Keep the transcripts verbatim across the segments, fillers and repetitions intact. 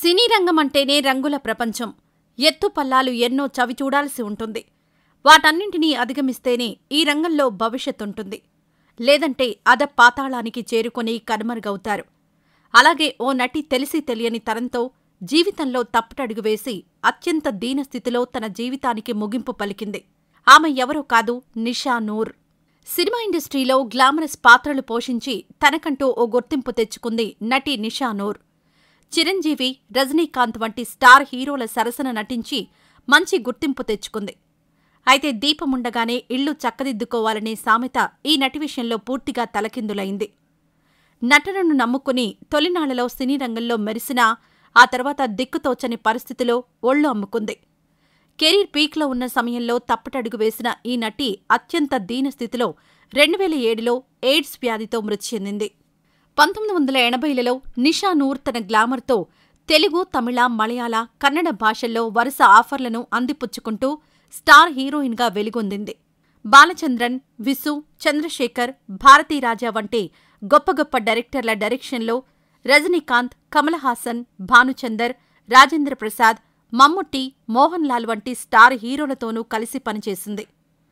సినీ రంగం అంటేనే రంగుల ప్రపంచం. ఎత్తుపల్లాలు ఎన్నో చవిచూడాల్సి ఉంటుంది. వాటన్నింటినీ అధిగమిస్తేనే ఈ రంగంలో భవిష్యత్తుంటుంది. లేదంటే అధపాతాళానికి చేరుకొని కనుమరుగవుతారు. అలాగే ఓ నటి తెలిసి తెలియని తరంతో జీవితంలో తప్పటడుగు వేసి అత్యంత దీనస్థితిలో తన జీవితానికి ముగింపు పలికింది. ఆమె ఎవరో కాదు, నిషా నూర్. సినిమా ఇండస్ట్రీలో గ్లామరస్ పాత్రలు పోషించి తనకంటూ ఓ గుర్తింపు తెచ్చుకుంది నటి నిషా నూర్. చిరంజీవి, రజనీకాంత్ వంటి స్టార్ హీరోల సరసన నటించి మంచి గుర్తింపు తెచ్చుకుంది. అయితే దీపముండగానే ఇళ్లు చక్కదిద్దుకోవాలనే సామెత ఈ నటి విషయంలో పూర్తిగా తలకిందులైంది. నటనను నమ్ముకుని తొలినాళ్లలో సినీ రంగంలో మెరిసినా ఆ తర్వాత దిక్కుతోచని పరిస్థితిలో ఒళ్లు అమ్ముకుంది. కెరీర్ పీక్లో ఉన్న సమయంలో తప్పటడుగు వేసిన ఈ నటి అత్యంత దీనస్థితిలో రెండు వేల ఏడులో ఎయిడ్స్ వ్యాధితో మృతి చెందింది. పంతొమ్మిది వందల ఎనభైలలో నిషా నూర్ తన గ్లామర్తో తెలుగు, తమిళ, మలయాళ, కన్నడ భాషల్లో వరుస ఆఫర్లను అందిపుచ్చుకుంటూ స్టార్ హీరోయిన్గా వెలుగొందింది. బాలచంద్రన్, విసు, చంద్రశేఖర్, భారతీరాజా వంటి గొప్ప గొప్ప డైరెక్టర్ల డైరెక్షన్లో రజనీకాంత్, కమలహాసన్, భానుచందర్, రాజేంద్ర ప్రసాద్, మమ్ముట్టి, మోహన్ లాల్ వంటి స్టార్ హీరోలతోనూ కలిసి పనిచేసింది.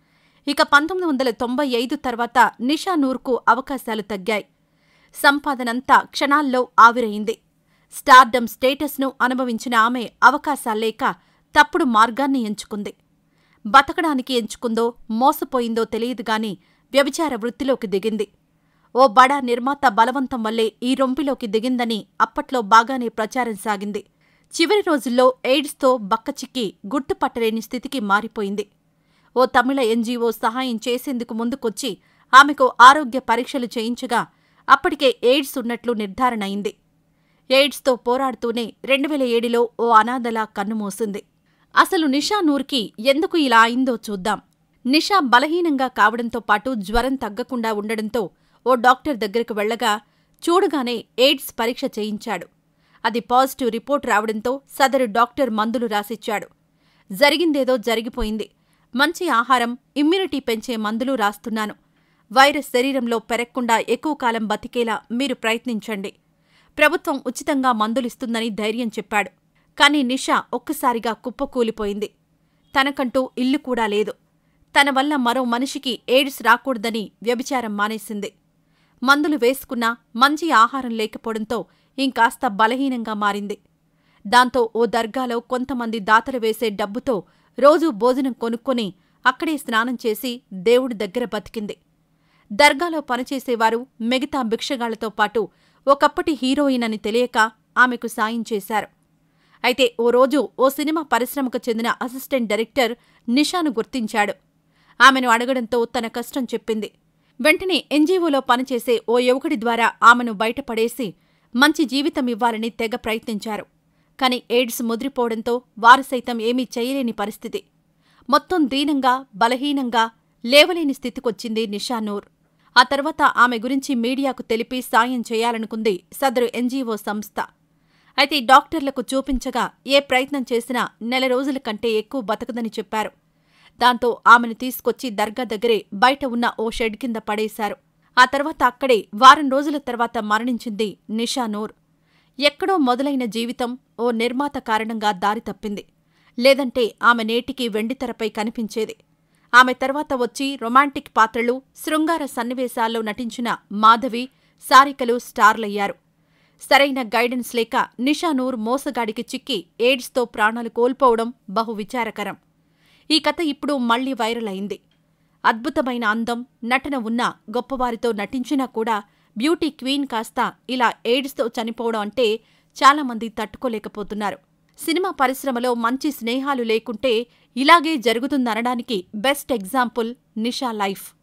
ఇక పంతొమ్మిది వందల తొంభై ఐదు తర్వాత నిషా నూర్కు అవకాశాలు తగ్గాయి. సంపాదనంతా క్షణాల్లో ఆవిరయింది. స్టార్డమ్ స్టేటస్ను అనుభవించిన ఆమె అవకాశాల్లేక తప్పుడు మార్గాన్ని ఎంచుకుంది. బతకడానికి ఎంచుకుందో మోసపోయిందో తెలియదుగాని వ్యభిచార వృత్తిలోకి దిగింది. ఓ బడా నిర్మాత బలవంతం వల్లే ఈ రొంపిలోకి దిగిందని అప్పట్లో బాగానే ప్రచారం సాగింది. చివరి రోజుల్లో ఎయిడ్స్తో బక్కచిక్కి గుర్తుపట్టలేని స్థితికి మారిపోయింది. ఓ తమిళ ఎన్జీఓ సహాయం చేసేందుకు ముందుకొచ్చి ఆమెకు ఆరోగ్య పరీక్షలు చేయించగా అప్పటికే ఎయిడ్స్ ఉన్నట్లు నిర్ధారణ అయింది. ఎయిడ్స్తో పోరాడుతూనే రెండు వేల ఏడులో ఓ అనాథలా కన్నుమూసింది. అసలు నిషా నూర్కి ఎందుకు ఇలా అయిందో చూద్దాం. నిషా బలహీనంగా కావడంతో పాటు జ్వరం తగ్గకుండా ఉండడంతో ఓ డాక్టర్ దగ్గరకు వెళ్లగా చూడగానే ఎయిడ్స్ పరీక్ష చేయించాడు. అది పాజిటివ్ రిపోర్ట్ రావడంతో సదరు డాక్టర్ మందులు రాసిచ్చాడు. జరిగిందేదో జరిగిపోయింది. మంచి ఆహారం, ఇమ్యూనిటీ పెంచే మందులు రాస్తున్నాను. వైరస్ శరీరంలో పెరక్కుండా ఎక్కువ కాలం బతికేలా మీరు ప్రయత్నించండి. ప్రభుత్వం ఉచితంగా మందులిస్తుందని ధైర్యం చెప్పాడు. కాని నిషా ఒక్కసారిగా కుప్పకూలిపోయింది. తనకంటూ ఇల్లు కూడా లేదు. తన వల్ల మరో మనిషికి ఎయిడ్స్ రాకూడదని వ్యభిచారం మానేసింది. మందులు వేసుకున్నా మంచి ఆహారం లేకపోవడంతో ఇంకాస్త బలహీనంగా మారింది. దాంతో ఓ దర్గాలో కొంతమంది దాతలు వేసే డబ్బుతో రోజూ భోజనం కొనుక్కొని అక్కడే స్నానం చేసి దేవుడి దగ్గర బతికింది. దర్గాలో పనిచేసేవారు మిగతా భిక్షగాళ్లతో పాటు ఒకప్పటి హీరోయిన్ అని తెలియక ఆమెకు సాయం చేశారు. అయితే ఓ రోజు ఓ సినిమా పరిశ్రమకు చెందిన అసిస్టెంట్ డైరెక్టర్ నిషాను గుర్తించాడు. ఆమెను అడగడంతో తన కష్టం చెప్పింది. వెంటనే ఎన్జీఓలో పనిచేసే ఓ యువకుడి ద్వారా ఆమెను బయటపడేసి మంచి జీవితమివ్వాలని తెగ ప్రయత్నించారు. కాని ఎయిడ్స్ ముదిరిపోవడంతో వారు సైతం ఏమీ చేయలేని పరిస్థితి. మొత్తం దీనంగా, బలహీనంగా, లేవలేని స్థితికొచ్చింది నిషా నూర్. ఆ తర్వాత ఆమె గురించి మీడియాకు తెలిపి సాయం చేయాలనుకుంది సదరు ఎన్జీఓ సంస్థ. అయితే డాక్టర్లకు చూపించగా ఏ ప్రయత్నం చేసినా నెల రోజుల కంటే ఎక్కువ బతకదని చెప్పారు. దాంతో ఆమెను తీసుకొచ్చి దర్గా దగ్గరే బయట ఉన్న ఓ షెడ్ కింద పడేశారు. ఆ తర్వాత అక్కడే వారం రోజుల తర్వాత మరణించింది నిషా నూర్. ఎక్కడో మొదలైన జీవితం ఓ నిర్మాత కారణంగా దారి తప్పింది. లేదంటే ఆమె నేటికి వెండితెరపై కనిపించేది. ఆమె తర్వాత వచ్చి రొమాంటిక్ పాత్రలు, శృంగార సన్నివేశాల్లో నటించిన మాధవి, సారికలు స్టార్లయ్యారు. సరైన గైడెన్స్ లేక నిషా నూర్ మోసగాడికి చిక్కి ఎయిడ్స్తో ప్రాణాలు కోల్పోవడం బహు విచారకరం. ఈ కథ ఇప్పుడు మళ్లీ వైరల్ అయింది. అద్భుతమైన అందం, నటన ఉన్న గొప్పవారితో నటించినా కూడా బ్యూటీ క్వీన్ కాస్త ఇలా ఎయిడ్స్తో చనిపోవడం అంటే చాలామంది తట్టుకోలేకపోతున్నారు. సినిమా పరిశ్రమలో మంచి స్నేహాలు లేకుంటే ఇలాగే జరుగుతుందనడానికి బెస్ట్ ఎగ్జాంపుల్ నిషా లైఫ్.